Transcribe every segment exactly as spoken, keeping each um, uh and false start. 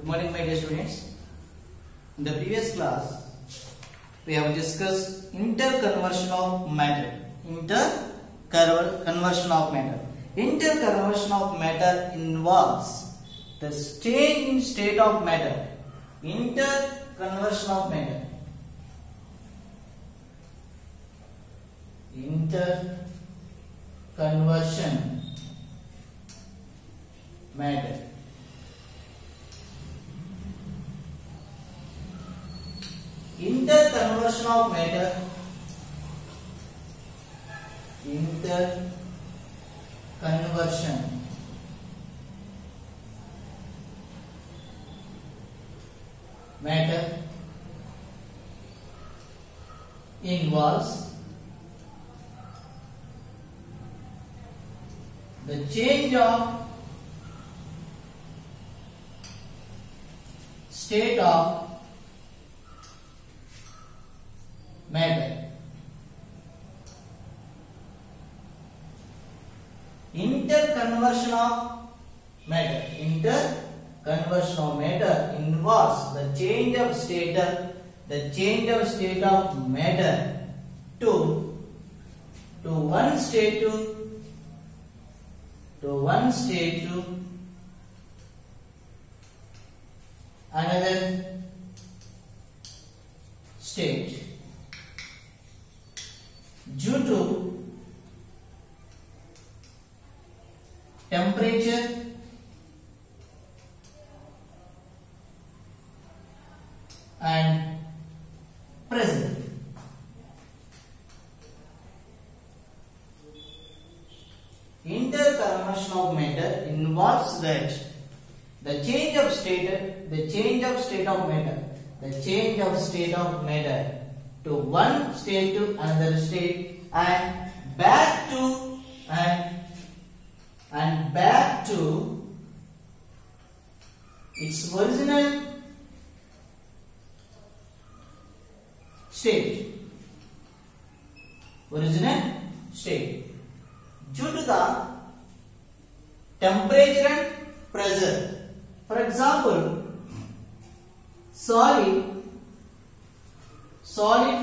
morning, my dear students. In the previous class, we have discussed interconversion of matter. Interconversion of matter. Interconversion of matter involves the change in state of matter. Interconversion of matter. Interconversion matter. Interconversion of matter. Interconversion matter involves the change of state of matter. Interconversion of matter. Interconversion of matter involves the change of state of the change of state of matter to to one state to to one state to another state due to temperature and pressure. Interconversion of matter involves that the change of state, the change of state of matter, the change of state of matter to one state to another state and back to and and back to its original state. Original state. Due to the temperature and pressure. For example, solid solid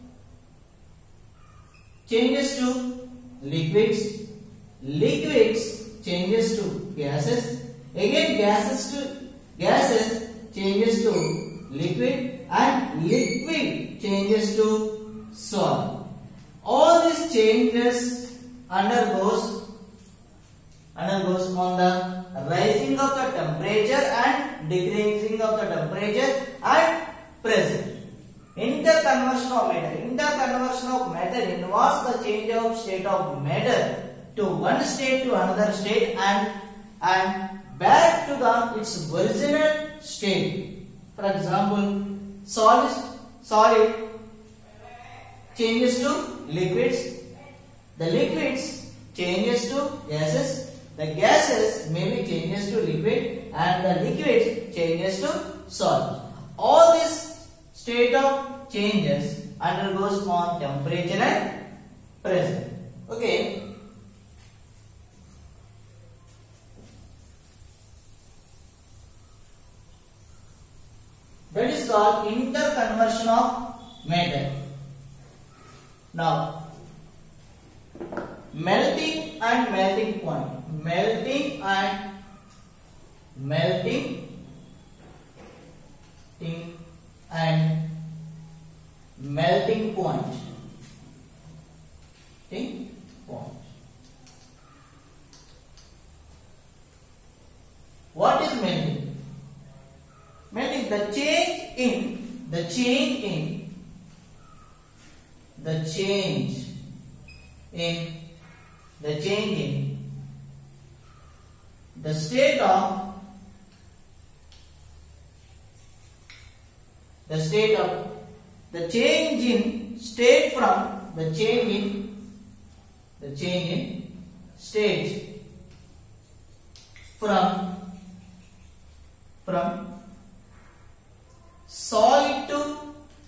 changes to liquids, liquids changes to gases, again gases to gases changes to liquid, and liquid changes to solid. All these changes undergoes undergoes on the rising of the temperature and decreasing of the temperature and pressure. Interconversion of matter. Interconversion of matter involves the change of state of matter to one state to another state and and back to the its original state. For example, solid solid changes to liquids. The liquids changes to gases. The gases maybe changes to liquid, and the liquid changes to solid. All this state of changes undergoes on temperature and pressure. Okay. That is called interconversion of matter. Now, melting and melting point. Melting and melting and melting point. Melting point. What is melting? Melting, the change in the change in the change in the change in the state of the state of the change in state from the change in the change in state from from solid to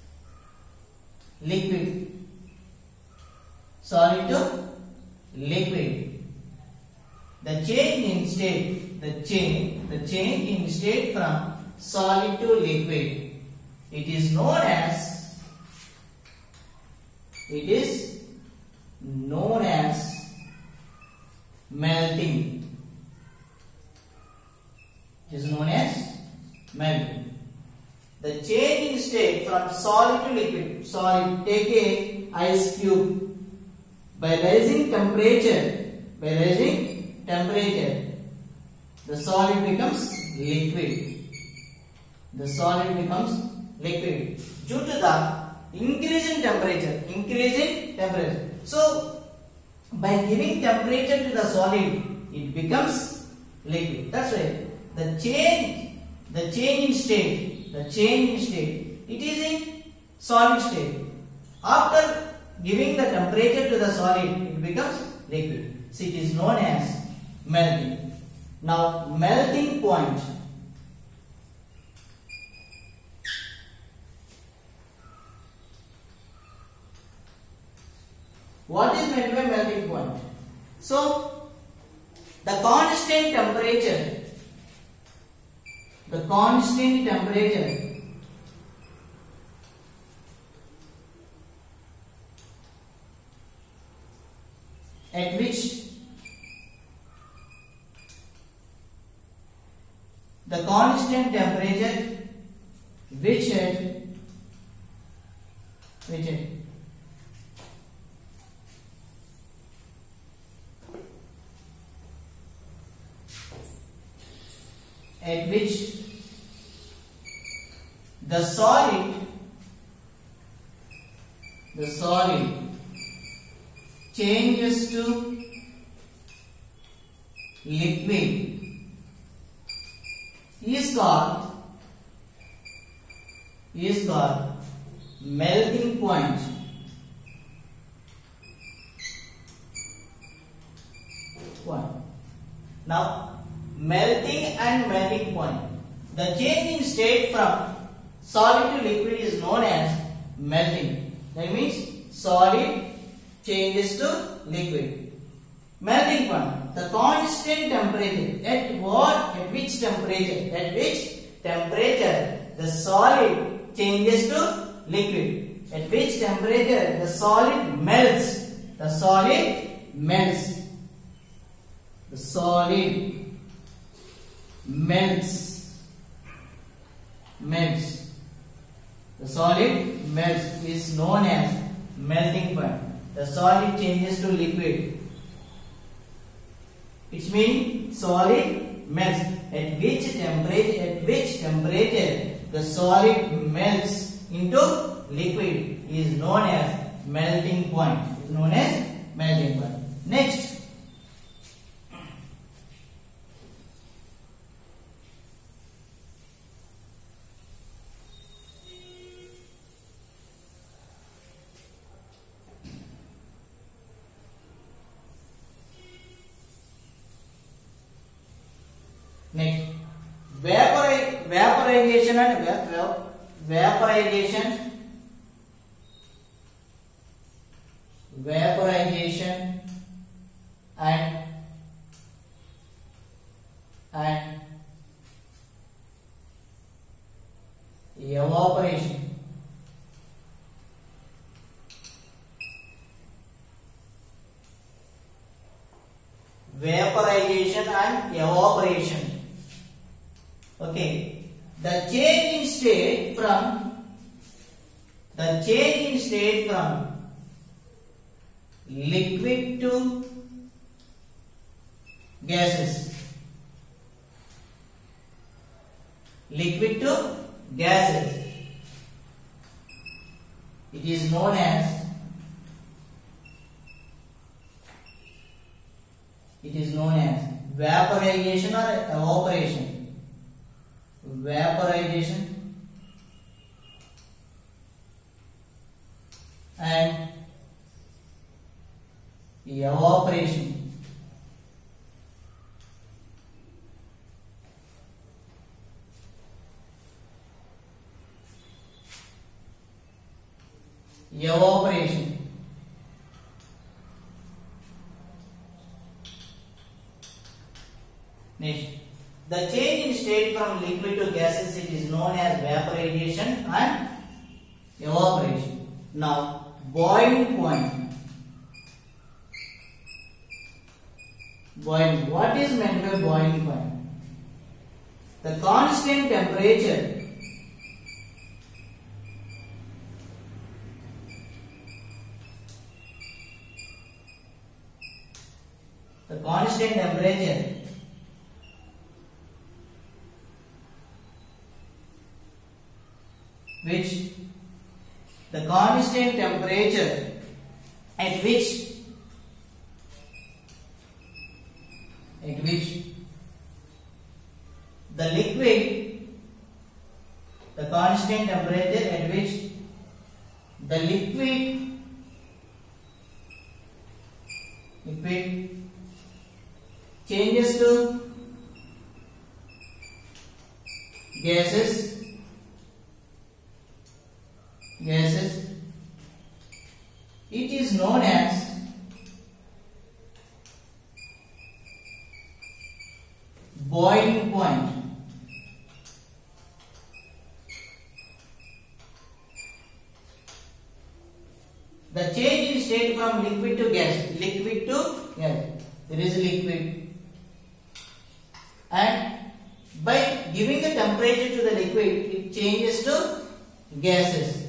liquid, solid to liquid. The change in state, the change, the change in state from solid to liquid. It is known as it is known as melting. It is known as melting. The change in state from solid to liquid. Solid, take a ice cube. By rising temperature, by rising temperature, the solid becomes liquid. The solid becomes liquid due to the increase in temperature. Increase in temperature. So, by giving temperature to the solid, it becomes liquid. That's why the change, the change in state, the change in state, it is in solid state. After giving the temperature to the solid, it becomes liquid. So it is known as melting. Now, melting point. What is meant by melting point? So, the constant temperature, the constant temperature at which the constant temperature which at which at at which the solid the solid changes to liquid is called is called melting point. Point. Now, melting and melting point. The change in state from solid to liquid is known as melting. That means solid changes to liquid. Melting point. The constant temperature. At what? At which temperature? At which temperature the solid changes to liquid? At which temperature the solid melts? The solid melts. The solid melts. Melts. The solid melts is known as melting point. The solid changes to liquid. It means solid melts. At which temperature? At which temperature the solid melts into liquid is known as melting point. Is known as melting point. Next. Next, vapori vaporization and va vaporization, vaporization and and evaporation. Vaporization and evaporation. Okay, the change in state from the change in state from liquid to gases, liquid to gases. It is known as it is known as vaporization or evaporation. Vaporization and evaporation. Evaporation. Next, the change in state from liquid to gases, it is known as vaporization and evaporation. Now, boiling point. Boiling. What is meant by boiling point? The constant temperature the constant temperature which the constant temperature at which at which the liquid the constant temperature at which the liquid liquid changes to gases gases it is known as boiling point. The change in state from liquid to gas, liquid to gas, there is liquid, and by giving the temperature to the liquid, it changes to gases.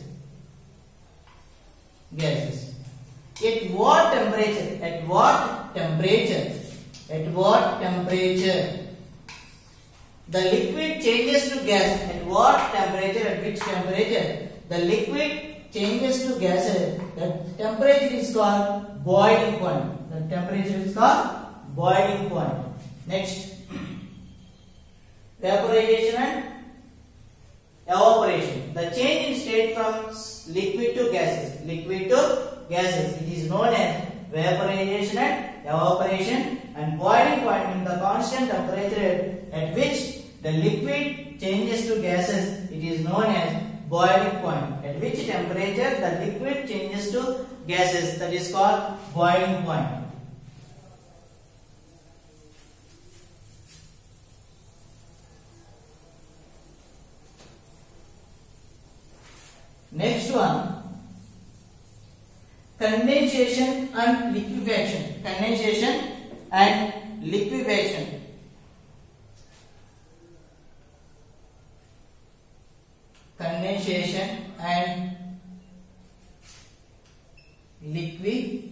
Gases. At what temperature? At what temperature? At what temperature? The liquid changes to gas. At what temperature? At which temperature? The liquid changes to gases. The temperature is called boiling point. The temperature is called boiling point. Next, vaporization and evaporation. The change in state from liquid to gases. Liquid to gases. It is known as vaporization and evaporation. And boiling point means the constant temperature at which the liquid changes to gases. It is known as boiling point. At which temperature the liquid changes to gases. That is called boiling point. Next one, condensation and liquefaction. Condensation and liquefaction. Condensation and liquefaction.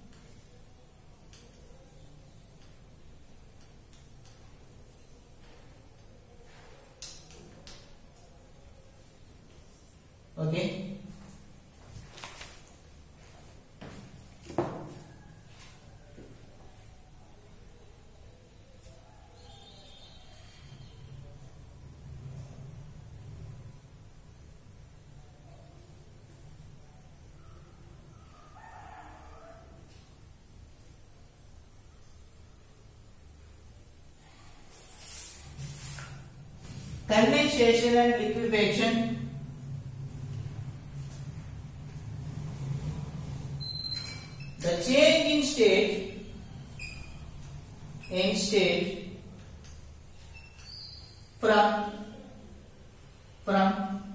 Okay. Condensation and liquefaction. The change in state in state from from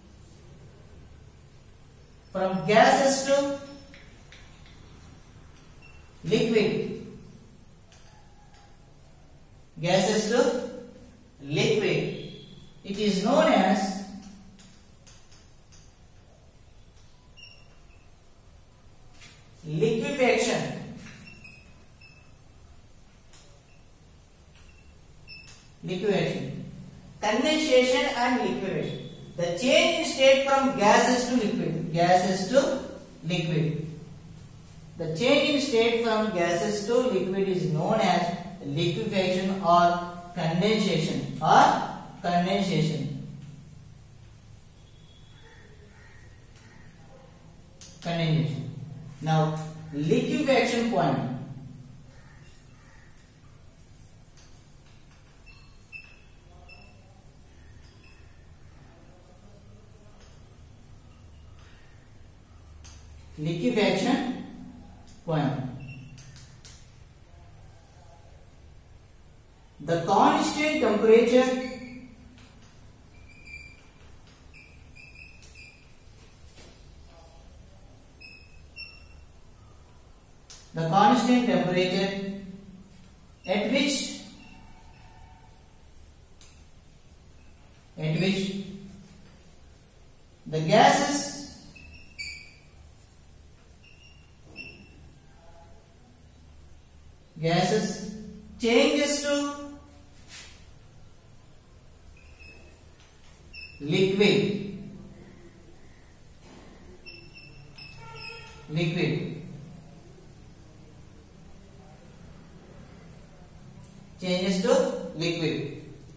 from gases to liquid. Gases to liquid. It is known as liquefaction. Liquefaction. Condensation and liquefaction. The change in state from gases to liquid. Gases to liquid. The change in state from gases to liquid is known as liquefaction or condensation or condensation. Condensation. Now, liquefaction point. Liquefaction point. The constant temperature the constant temperature at which at which the gases gases changes to liquid liquid changes to liquid.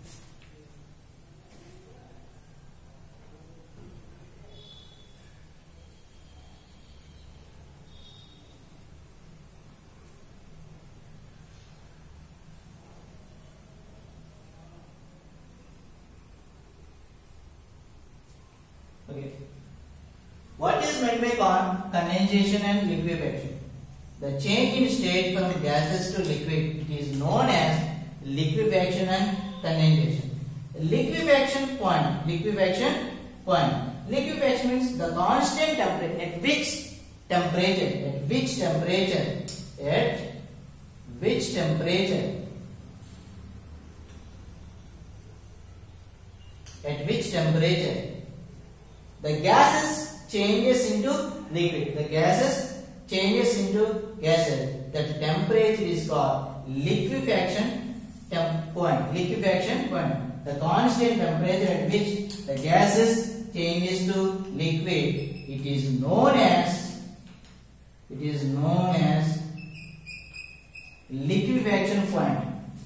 Okay. What is meant by con condensation and liquefaction? The change in state from gases to liquid, it is known as liquefaction and condensation. Liquefaction point, liquefaction point. Liquefaction means the constant temperature, at which temperature, at which temperature, at which temperature, at which temperature the gases changes into liquid. The gases changes into gases. That temperature is called liquefaction temp point. Liquefaction point. The constant temperature at which the gases changes to liquid. It is known as it is known as liquefaction point.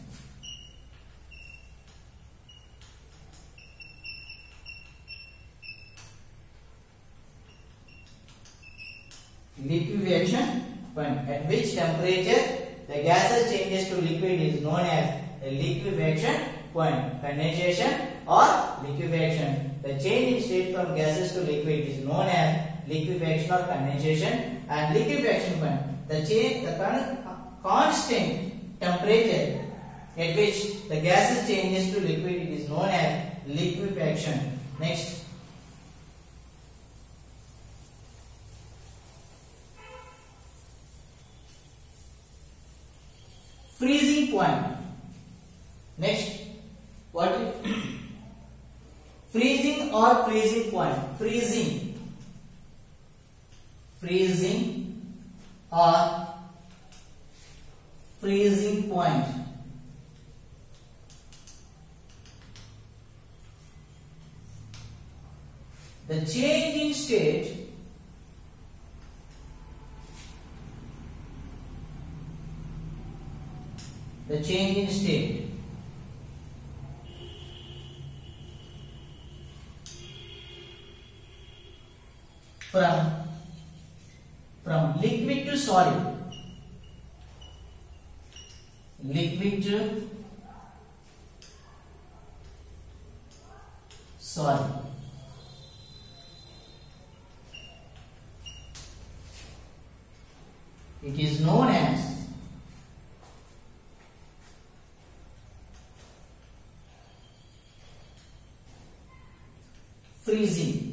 Liquefaction point, at which temperature the gases changes to liquid, is known as a liquefaction point. Condensation or liquefaction, the change in state from gases to liquid, is known as liquefaction or condensation. And liquefaction point, the change the constant temperature at which the gases changes to liquid, it is known as liquefaction. Next, freezing point. Next, what is freezing or freezing point? Freezing, freezing or freezing point. The change in state the change in state from from liquid to solid, liquid to solid. It is known as freezing.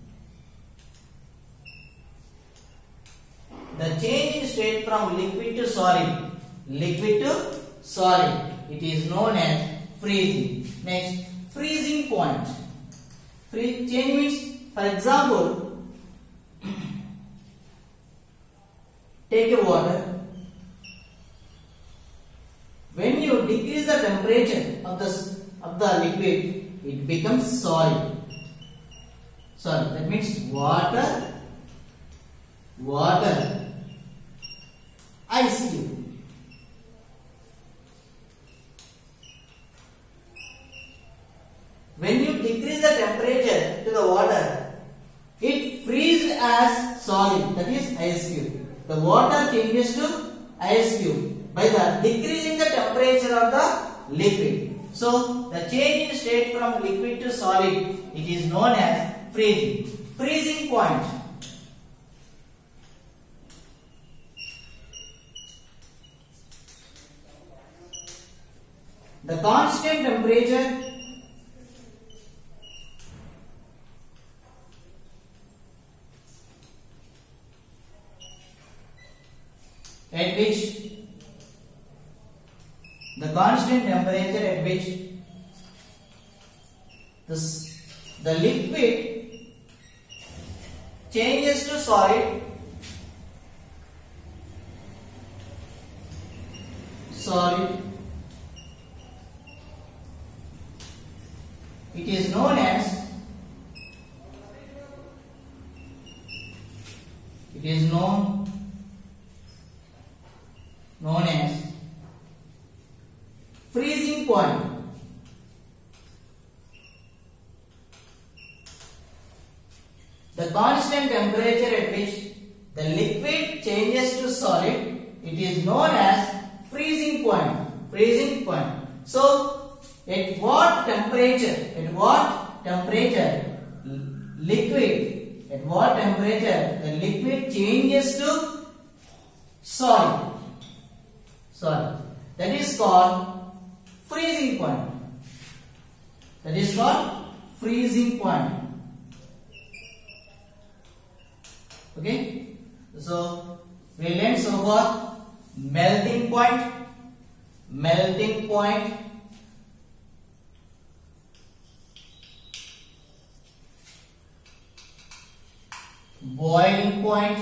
The change in state from liquid to solid, liquid to solid, it is known as freezing. Next, freezing point. Freeze change means, for example, take a water. When you decrease the temperature of the of the liquid, it becomes solid. Solid. That means water, water, ice cube. When you decrease the temperature to the water, it freezes as solid. That is ice cube. The water changes to ice cube by the decreasing the temperature of the liquid. So the change in state from liquid to solid, it is known as freezing. Freezing point. The constant temperature at which the constant temperature at which the, the liquid changes to solid solid it is known as it is known known as freezing point. The constant temperature at which the liquid changes to solid, it is known as freezing point. Freezing point. So, at what temperature? At what temperature liquid? At what temperature the liquid changes to solid? Solid. That is called freezing point. That is called freezing point. Okay. So we learned so far melting point, melting point, boiling point,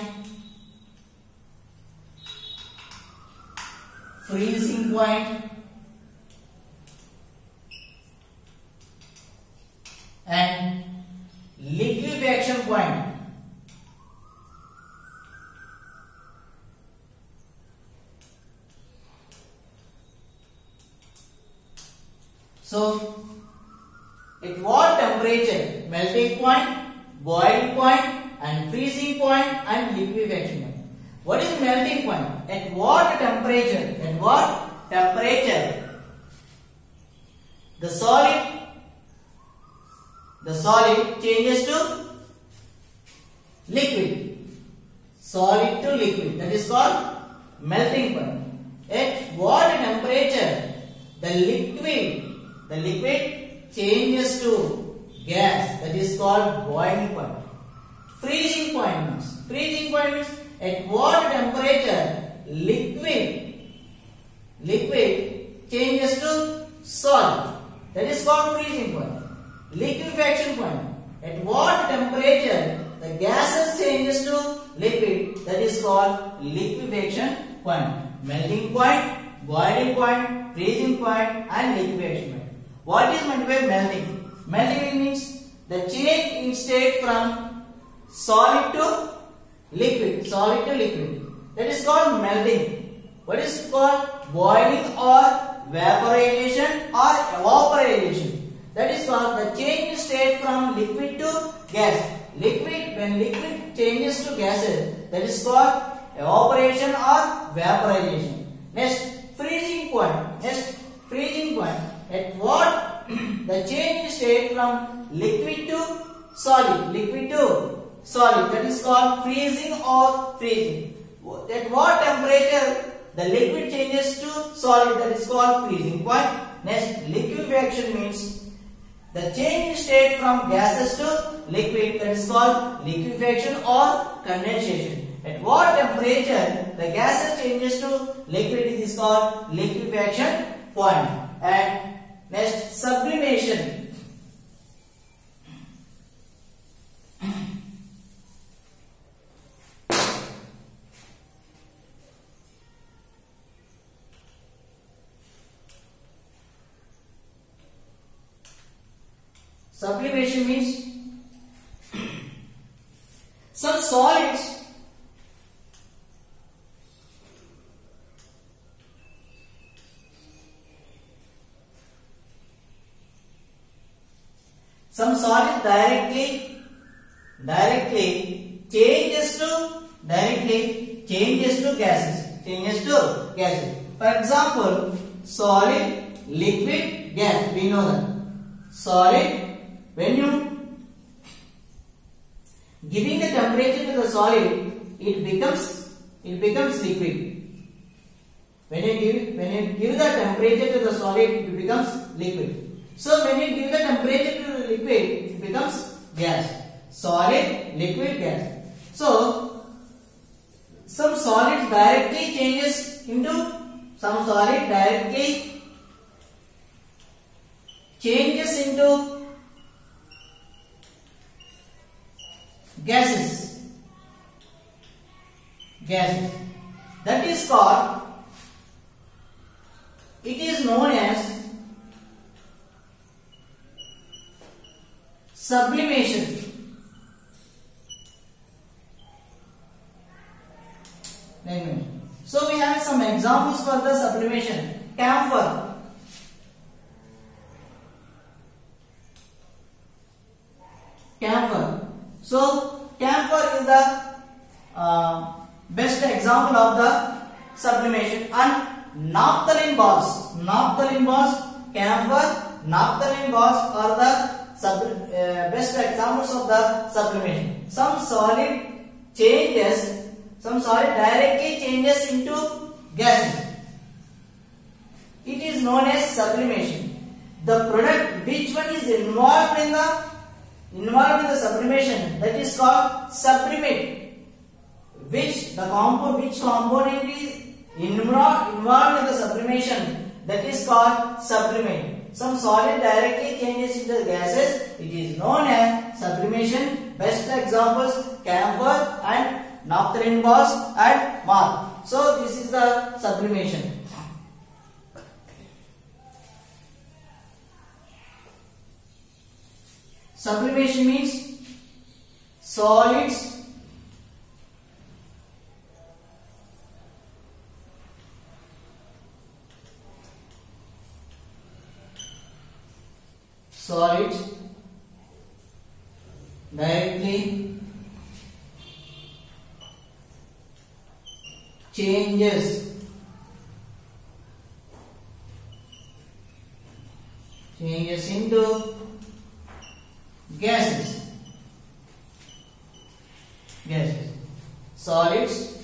freezing point, and liquefaction point. So, at what temperature melting point, boiling point, and freezing point and liquefaction point. What is melting point? At what temperature? At what temperature the solid the solid changes to liquid. Solid to liquid. That is called melting point. At what temperature the liquid the liquid changes to gas. That is called boiling point. Freezing point means freezing point means at what temperature liquid liquid changes to solid. That is called freezing point. Liquefaction point. At what temperature the gases changes to liquid. That is called liquefaction point. Melting point, boiling point, freezing point, and liquefaction point. What is meant by melting? Melting means the change in state from solid to liquid. Solid to liquid. That is called melting. What is called boiling or vaporization or evaporization. That is called the change in state from liquid to gas. Liquid, when liquid changes to gases, that is called evaporation or vaporization. Next, freezing point. Next, freezing point. At what the change in state from liquid to solid. Liquid to solid. That is called freezing or freezing. At what temperature the liquid changes to solid. That is called freezing point. Next, liquefaction means the change in state from gases to liquid. That is called liquefaction or condensation. At what temperature the gases changes to liquid, it is called liquefaction point. And next, sublimation. Sublimation means some solids some solid directly directly changes to directly changes to gases changes to gases. For example, solid, liquid, gas. We know that solid, when you giving the temperature to the solid, it becomes it becomes liquid. When you give when you give the temperature to the solid, it becomes liquid. So when you give the temperature to the liquid, it becomes gas. Solid, liquid, gas. So some solids solid directly changes into some solid directly changes into gases. Gases. That is called, it is known as sublimation. So we have some examples for the sublimation. Camphor. Camphor. So camphor is the uh, best example of the sublimation. And naphthalene balls. Naphthalene balls, camphor, naphthalene balls are the sub, uh, best examples of the sublimation. Some solid changes, some solid directly changes into gases. It is known as sublimation. The product which one is involved in the involved in the sublimation, that is called sublimate. Which the compound, which component is involved involved in the sublimation, that is called sublimate. Some solid directly changes into gases, it is known as sublimation. Best examples camphor and naphthalene balls and marl. So this is the sublimation. Sublimation means solids solids directly changes changes into gases. Gases. Solids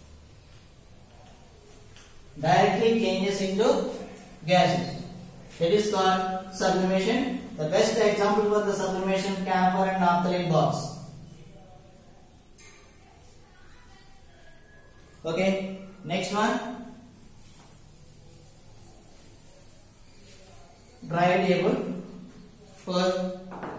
directly changes into gases. That is called sublimation. The best example for the sublimation, camphor and naphthalene balls. Okay, next one. Dry table for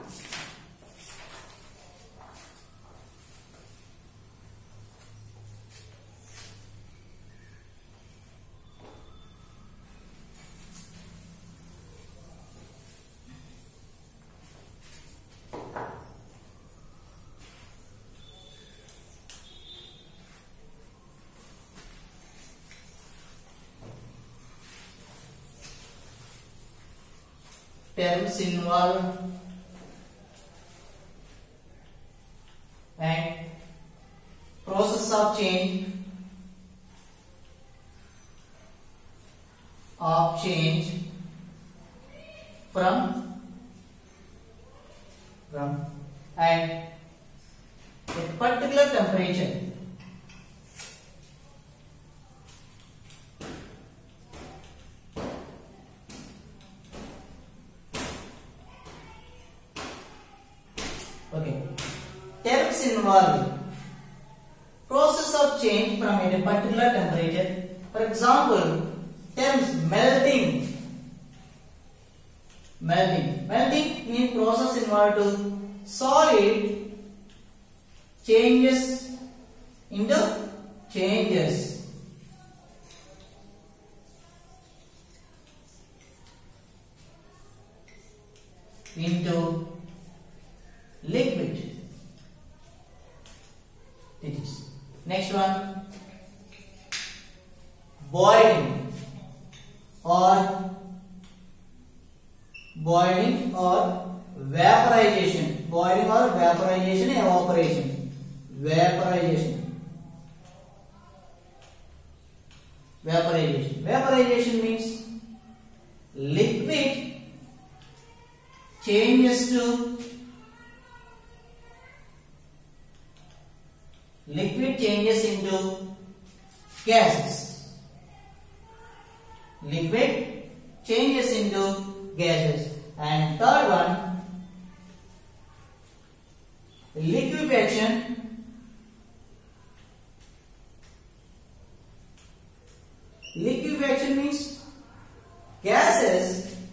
terms involved and process of change of change from from and a particular temperature. Okay. Terms involved process of change from a particular temperature. For example, terms melting. Melting. Melting means process involved to solid changes into changes. Into liquid. It is. Next one, boiling or boiling or vaporization. Boiling or vaporization, evaporation. Vaporization. Vaporization. Vaporization means liquid changes to liquid changes into gases. Liquid changes into gases. And third one, liquefaction. liquefaction means gases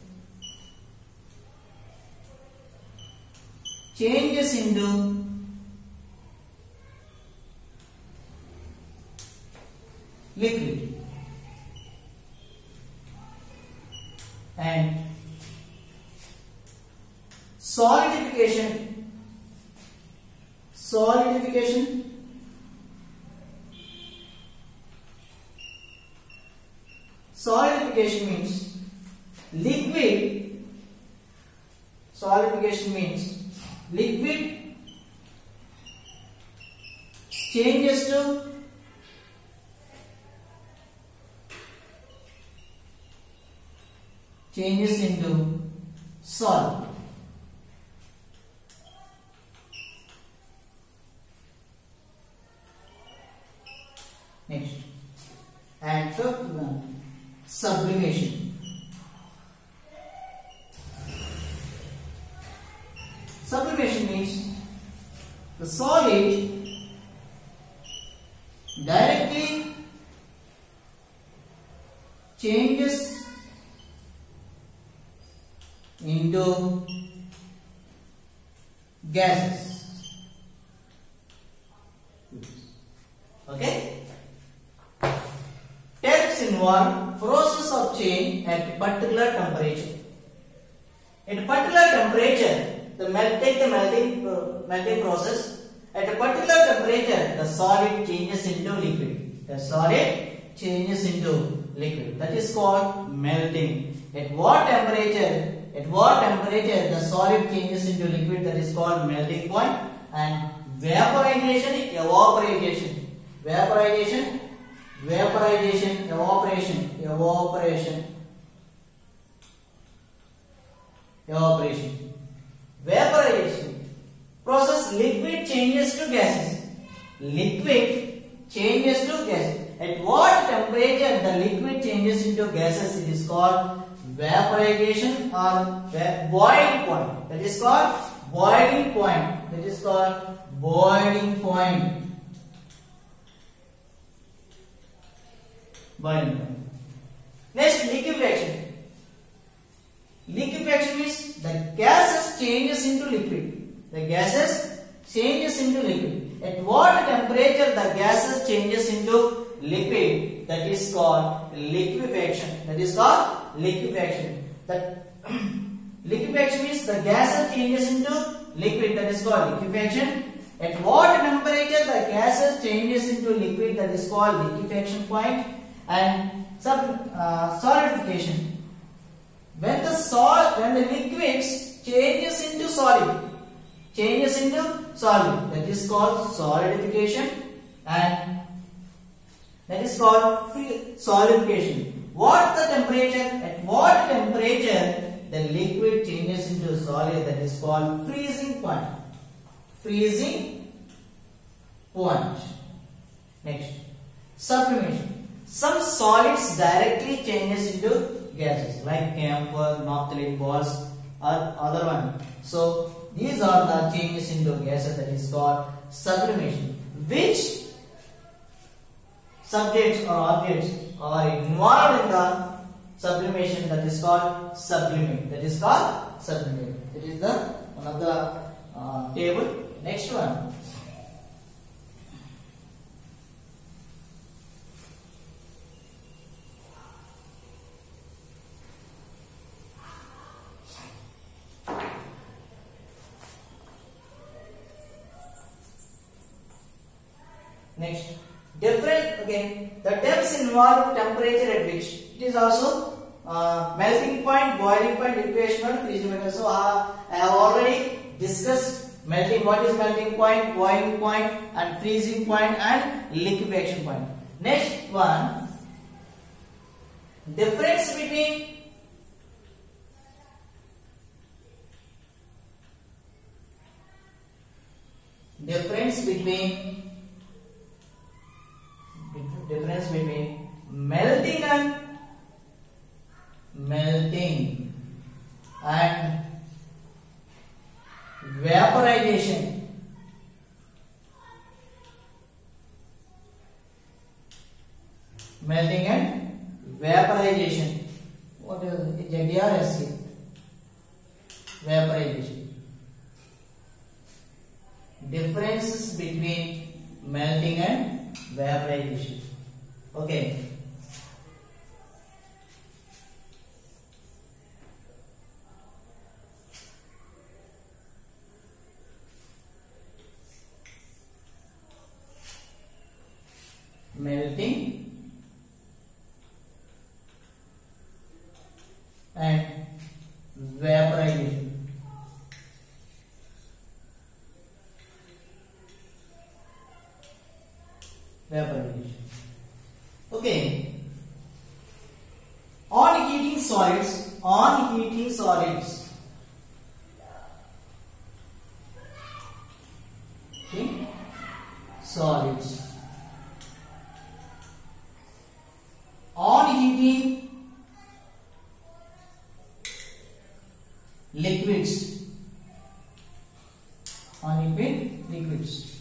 changes into liquid, and solidification solidification solidification means liquid solidification means liquid changes to changes into solid. Next, and fifth one, sublimation. Sublimation means the solid directly changes into gases. Okay. Steps involve process of change at particular temperature. At particular temperature, the melt take the melting uh, melting process. At a particular temperature, the solid changes into liquid. The solid changes into liquid. That is called melting. At what temperature? At what temperature the solid changes into liquid? That is called melting point. And vaporization, evaporation, vaporization, vaporization, evaporation, evaporation, evaporation, vaporization process. Liquid changes to gases. Liquid changes to gases. At what temperature the liquid changes into gases? It is called vaporization or boiling point. That is called boiling point. That is called boiling point. Boiling point. Next, liquefaction. Liquefaction means the gases changes into liquid. The gases changes into liquid. At what temperature the gases changes into liquid? That is called liquefaction. That is called liquefaction. That liquefaction means the gases changes into liquid. That is called liquefaction. At what temperature the gases changes into liquid? That is called liquefaction point. And sub uh, solidification. When the salt, when the liquids changes into solid, changes into solid, that is called solidification, and that is called solidification. What the temperature? At what temperature the liquid changes into solid? That is called freezing point. Freezing point. Next, sublimation. Some solids directly changes into gases like camphor, naphthalene balls, or other one. So these are the changes into gases. That is called sublimation. Which subjects or objects are involved in the sublimation? That is called sublimate. That is called sublimate. It is the one of the uh, table. Next one. Next, different again. The temps involve temperature at which it is also uh, melting point, boiling point, liquefaction point, freezing point. So uh, I have already discussed melting. What is melting point, boiling point, and freezing point, and liquefaction point. Next one, difference between difference between difference between melting and melting and vaporization. Melting and vaporization. What is it? Z or S C? Vaporization. Differences between melting and vaporization. Okay. Melting and vaporization. Vaporization. Okay. On heating solids, on heating solids. Okay. Solids. On heating liquids, on heating liquids,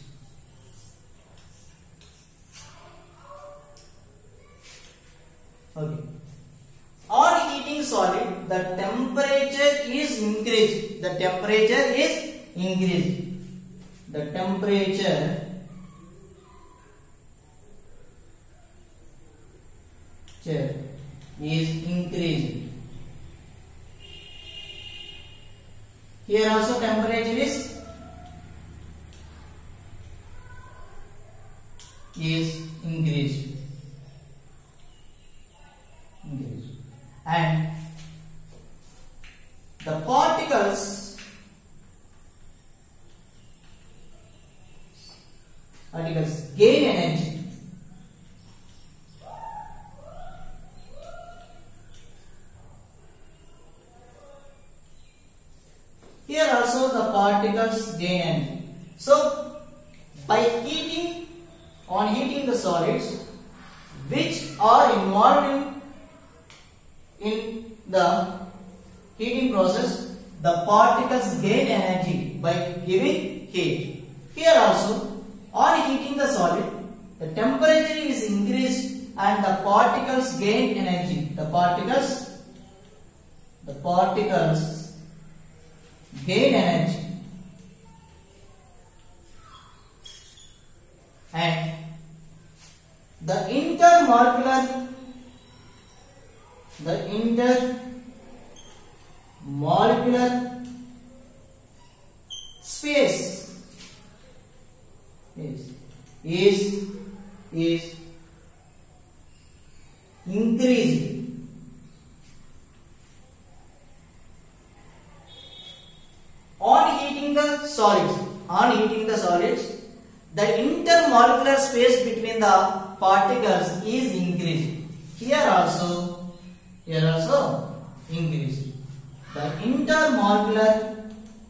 okay. On heating solid, the temperature is increased. The temperature is increased. The temperature is increased. Here also temperature is is increased. increased. And the particles particles gain energy. Here also the particles gain energy. So by heating, on heating the solids which are involved in, in the heating process, the particles gain energy by giving heat. Here also, on heating the solid, the temperature is increased and the particles gain energy. The particles, the particles gain energy, and the intermolecular the intermolecular space is is, is increasing. On heating the solids, on heating the solids, the intermolecular space between the particles is increased. Here also, here also increased. The intermolecular,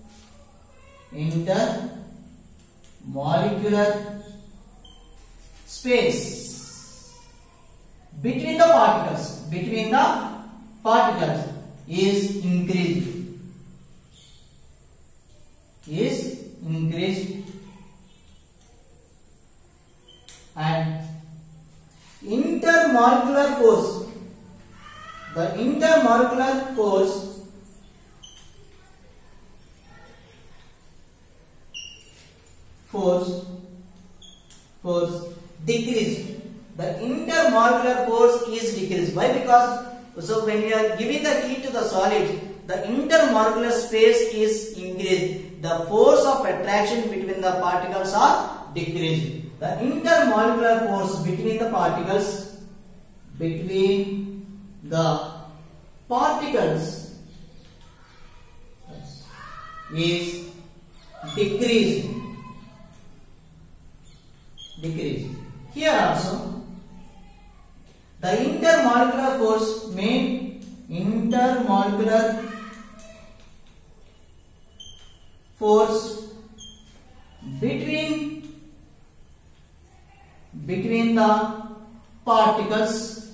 intermolecular space between the particles, between the particles is increased. is increased and intermolecular force, the intermolecular force force force decreased. The intermolecular force is decreased. Why? Because so when we are giving the heat to the solid, the intermolecular space is increased. The force of attraction between the particles are decreased. The intermolecular force between the particles, between the particles is decreased. Decreased. Here also, the intermolecular force mean intermolecular force between between the particles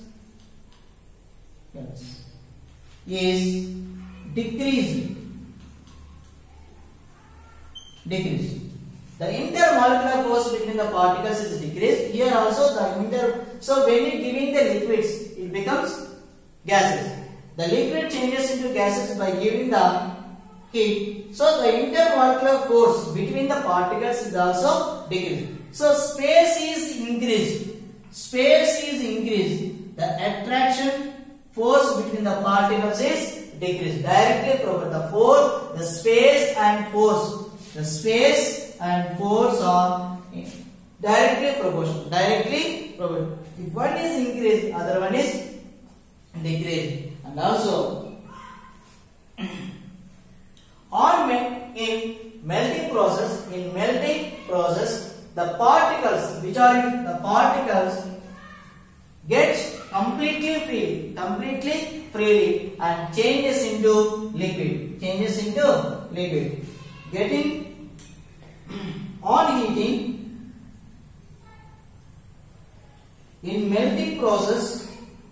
yes, is decreasing. Decreasing. The intermolecular force between the particles is decreased. Here also the inter. So when you giving the liquids, it becomes gases. The liquid changes into gases by giving the heat. So the intermolecular force between the particles is also decreased. So space is increased. Space is increased. The attraction force between the particles is decreased. Directly proportional. The force, the space and force. The space and force are directly proportional. Directly proportional. If one is increased, other one is decreased. And also, on in melting process, in melting process, the particles which are in the particles get completely free, completely freely and changes into liquid. Changes into liquid. Getting on heating in melting process,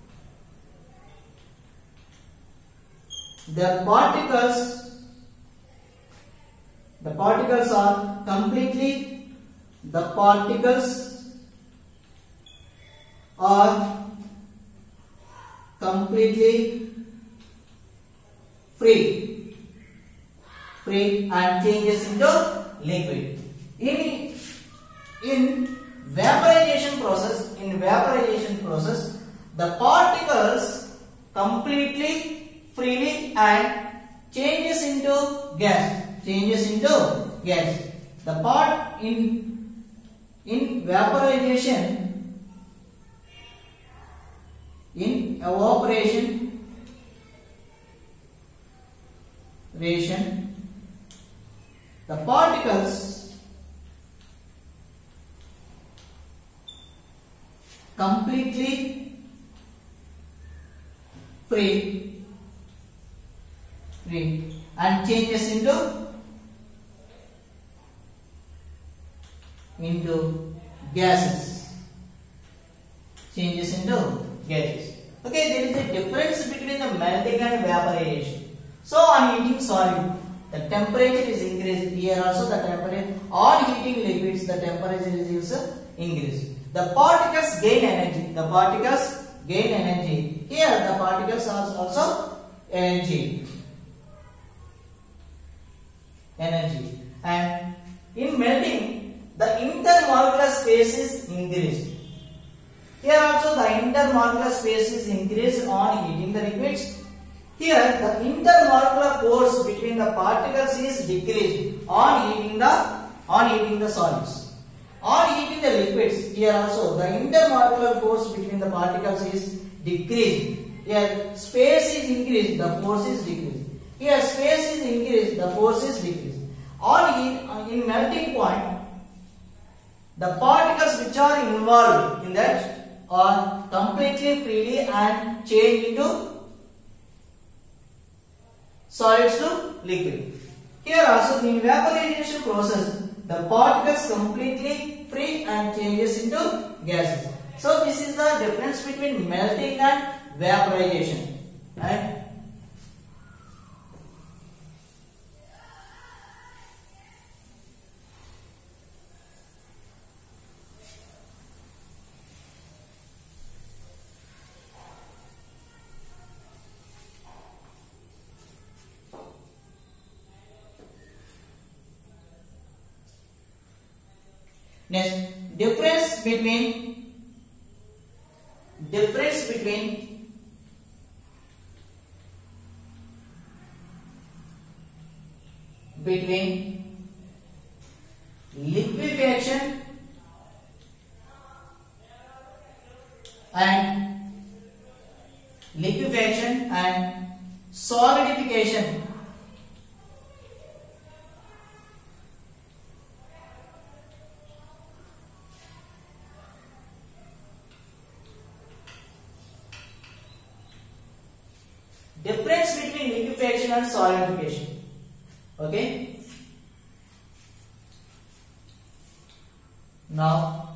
the particles the particles are completely the particles are completely free free and changes into liquid. In in vaporization process, in vaporization process, the particles completely freely and changes into gas. Changes into gas. The part in in vaporization, in evaporation, ration, the particles completely free, free and changes into into gases. Changes into gases. Okay, there is a difference between the melting and vaporization. So on heating solid, the temperature is increased. Here also the temperature. On heating liquids, the temperature is also increased. The particles gain energy. The particles gain energy. Here the particles are also energy. Energy. And in melting, the intermolecular space is increased. Here also the intermolecular space is increased on heating the liquids. Here the intermolecular force between the particles is decreased on heating the on heating the solids. On heating the liquids, here also the intermolecular force between the particles is decreased. Here space is increased, the force is decreased. Here space is increased, the force is decreased. On heat, in melting point, the particles which are involved in that are completely freely and change into solids to liquid. Here also in vaporization process, the particles completely free and changes into gases. So this is the difference between melting and vaporization. Right? Next, difference between difference between between liquefaction and liquefaction and solidification. Difference between liquefaction and solidification. Okay. Now,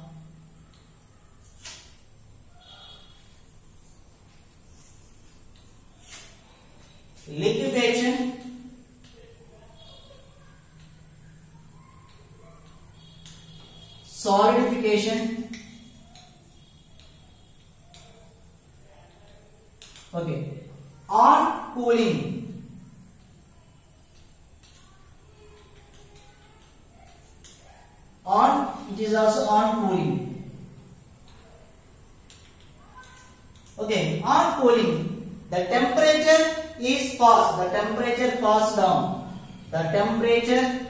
liquefaction solidification. Okay. On cooling, on it is also on cooling. Okay, on cooling, the temperature is falls. The temperature falls down. The temperature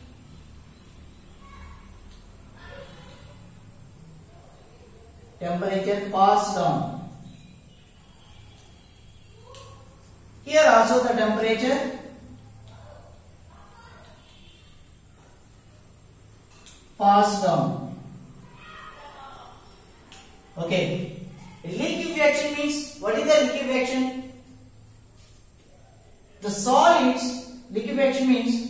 temperature falls down. Here also the temperature falls down. Okay. Liquefaction means, what is the liquefaction? The solids, liquefaction means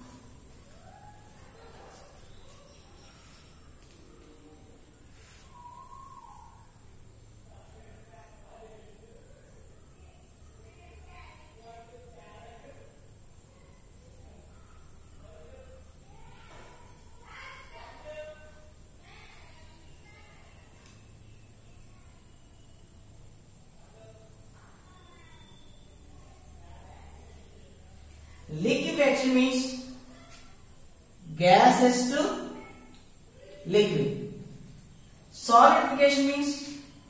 liquefaction means gases to liquid. Solidification means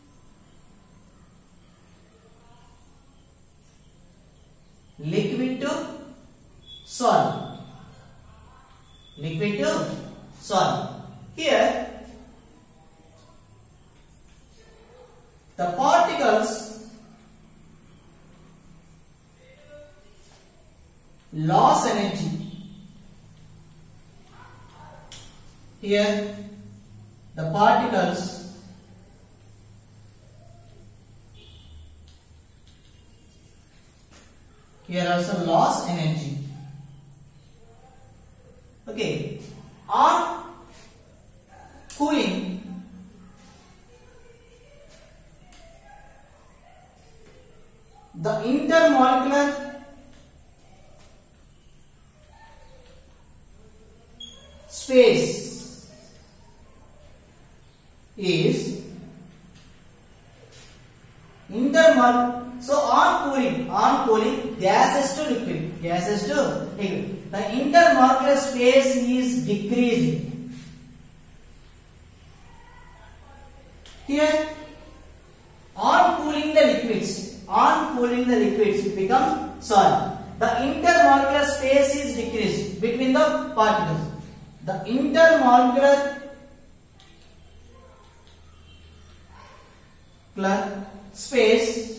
liquid to solid. Liquid to solid. Here the particles loss energy. Here the particles here also loss energy. Okay, on cooling, the intermolecular space is intermol. So on cooling, on cooling, gases to liquid, gases to liquid. The intermolecular space is decreasing. Here, on cooling the liquids, on cooling the liquids, it becomes solid. The intermolecular space is decreased between the particles. The intermolecular space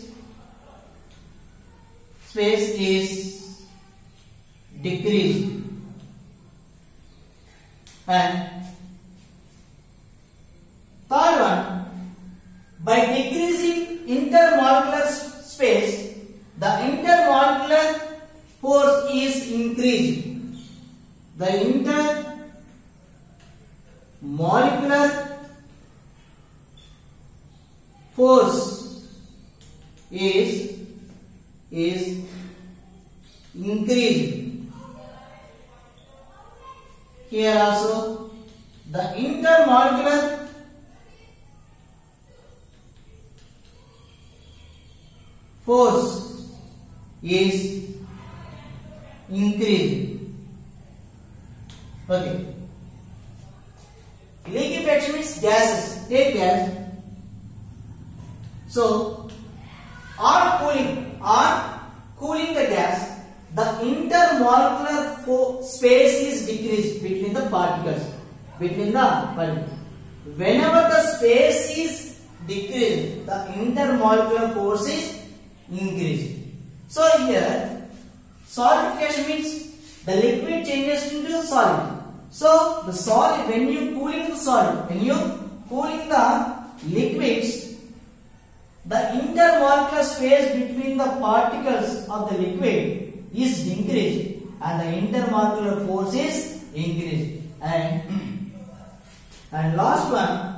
space is decreased, and third one, by decreasing intermolecular space, the intermolecular force is increasing. The intermolecular force is is increasing. Here also the intermolecular force is increasing. Okay. Liquefaction means gases. Take gas. So on cooling, on cooling the gas, the intermolecular space is decreased between the particles. Between the particles. Whenever the space is decreased, the intermolecular force is increased. So here, solidification means the liquid changes into solid. So the solid, when you cooling the solid, when you cooling the liquids, the intermolecular space between the particles of the liquid is increased and the intermolecular force is increased. And, and last one,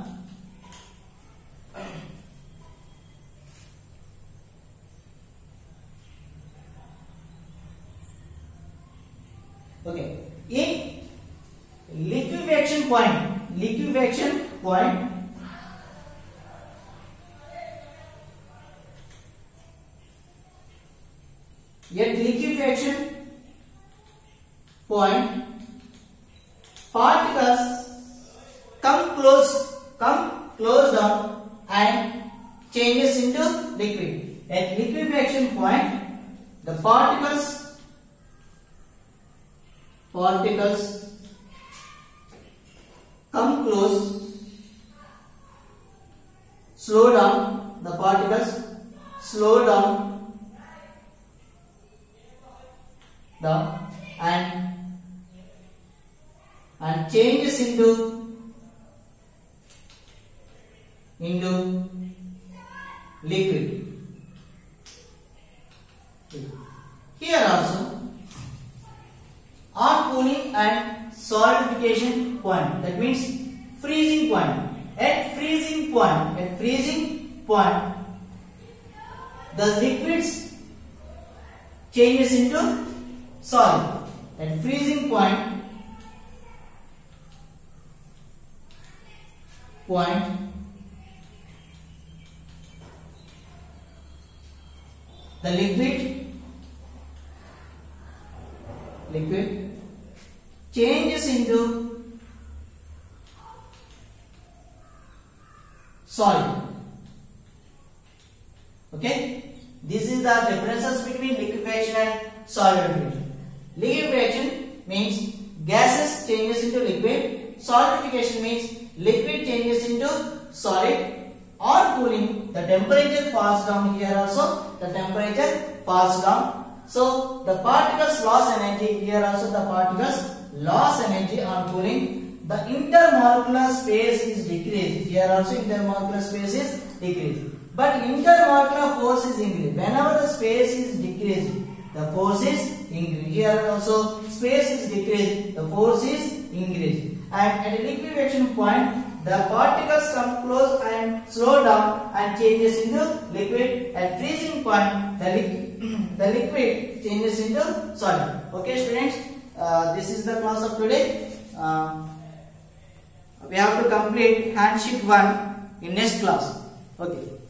okay, in liquefaction point, liquefaction point, at liquefaction point, particles come close, come close down and changes into liquid. At liquefaction point, the particles, particles come close, slow down, the particles slow down, down and and changes into into liquid. Here also on cooling and solidification point, that means freezing point. At freezing point, at freezing point, the liquids changes into solid. At freezing point, point the liquid liquid changes into solid. Okay, this is the differences between liquefaction and solidification. Liquefaction means gases changes into liquid. Solidification means liquid changes into solid. On cooling, the temperature falls down. Here also the temperature falls down. So the particles loss energy. Here also the particles loss energy on cooling. The intermolecular space is decreased. Here also intermolecular space is decreased. But intermolecular force is increased. Whenever the space is decreased, the force is increased. Here also space is decreased, the force is increased. And at a liquefaction point, the particles come close and slow down and changes into liquid. At freezing point, the liquid, the liquid changes into solid. Okay, students, uh, this is the class of today. Uh, we have to complete handsheet one in next class. Okay.